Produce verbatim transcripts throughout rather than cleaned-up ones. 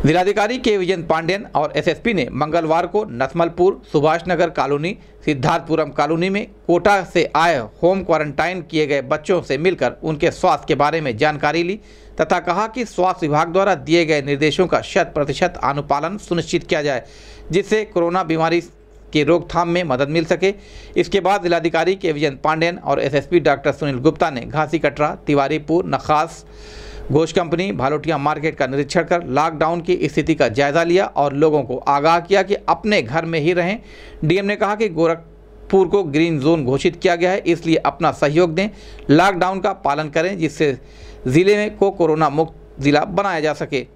जिलाधिकारी के विजय पांडेयन और एसएसपी ने मंगलवार को नथमलपुर, सुभाष नगर कॉलोनी, सिद्धार्थपुरम कॉलोनी में कोटा से आए होम क्वारंटाइन किए गए बच्चों से मिलकर उनके स्वास्थ्य के बारे में जानकारी ली तथा कहा कि स्वास्थ्य विभाग द्वारा दिए गए निर्देशों का शत प्रतिशत अनुपालन सुनिश्चित किया जाए, जिससे कोरोना बीमारी की रोकथाम में मदद मिल सके। इसके बाद जिलाधिकारी के विजय पांडेयन और एसएसपी डॉक्टर सुनील गुप्ता ने घासी कटरा, तिवारीपुर, नखास, घोष कंपनी, भालोटिया मार्केट का निरीक्षण कर लॉकडाउन की स्थिति का जायजा लिया और लोगों को आगाह किया कि अपने घर में ही रहें। डीएम ने कहा कि गोरखपुर को ग्रीन जोन घोषित किया गया है, इसलिए अपना सहयोग दें, लॉकडाउन का पालन करें, जिससे जिले में को कोरोना मुक्त जिला बनाया जा सके।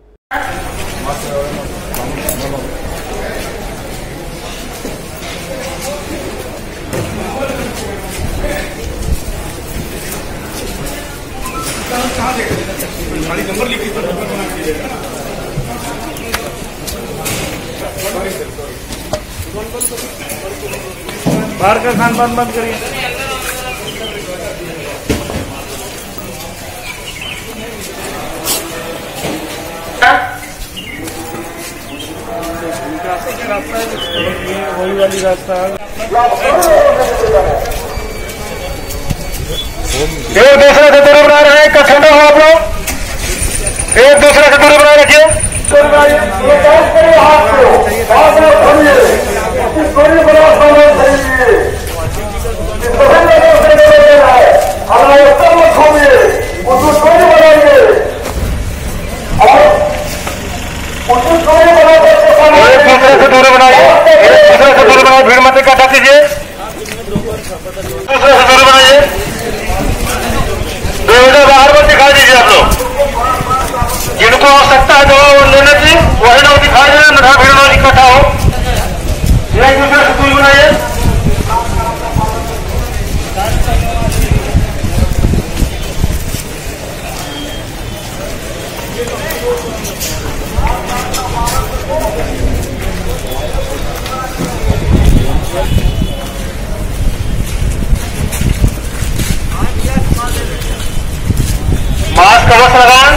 गाड़ी नंबर लिखी तो नंबर बना के देगा। बाहर का खान पान बंद करिए। रास्ता है वही वाली रास्ता है। एक दूसरे से दूरी बना रहे हैं, ठंडा हो आप लोग, एक दूसरे से दूरी बनाए रखिए। एक दूसरे से दूरी बनाइए, एक दूसरे से दूरी बनाइए, भीड़ मत इकट्ठा कीजिए, दूसरे से दूरी बनाइए, दो हजार बाहर मत दिखा दीजिए। आप लोग जिनको आवश्यकता है दवा और लेने की वही लोग दिखाई देना, न भीड़ लोग इकट्ठा हो, एक दूसरे से दूरी बनाइए। मास्क अवश्य लगाएं,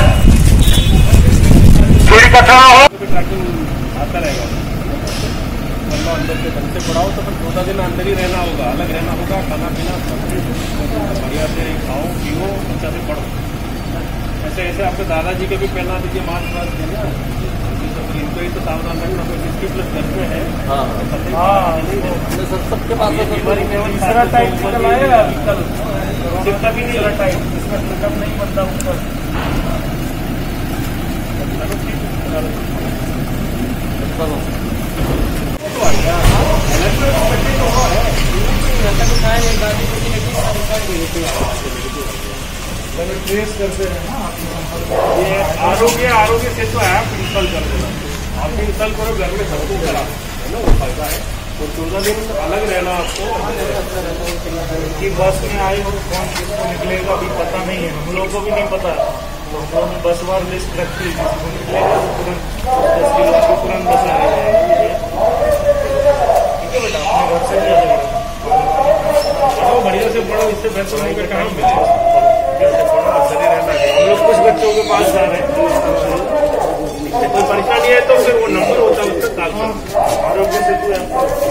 थोड़ी कठिन हो। आता रहेगा अंदर से बंद से पड़ाओ तो फिर चौदह दिन अंदर ही रहना होगा, अलग रहना होगा, खाना पीना बढ़िया से खाओ पियो, अच्छा से पढ़ो। ऐसे ऐसे आपके दादाजी के भी पहना दीजिए मास्क वास्क देना, इनको ही तो सावधान रखना। तो जिसकी प्लस घर में है सबके पास तीसरा टाइम निकल आएगा, जितना भी नहीं टाइम इसमें खत्म नहीं बनता ऊपर। ट्रेस करते हैं ना, ये आरोग्य आरोग्य से तो ऐप इंस्टॉल कर देना, आप इंस्टॉल करो घर में, सबको करा है ना, वो फायदा है। तो चौदह दिन अलग रहना आपको, कि बस में आए हो कौन किसको निकलेगा अभी पता नहीं है, हम लोगों को भी नहीं पता। तो हम लोग बस बार लिस्ट रखती है, जिसको निकलेगा तुरंत दस किलो को तुरंत बस आ जाएगी। ठीक है बेटा, अपने घर से नहीं आएगा, पढ़ो बढ़िया से पढ़ो, इससे बेहतर नहीं कहाँ मिलेगा। हम लोग कुछ बच्चों के पास जा रहे हैं, कोई परेशानी है तो फिर वो नंबर होता है उसका कॉल करो, आरोग्य सेतु ऐप।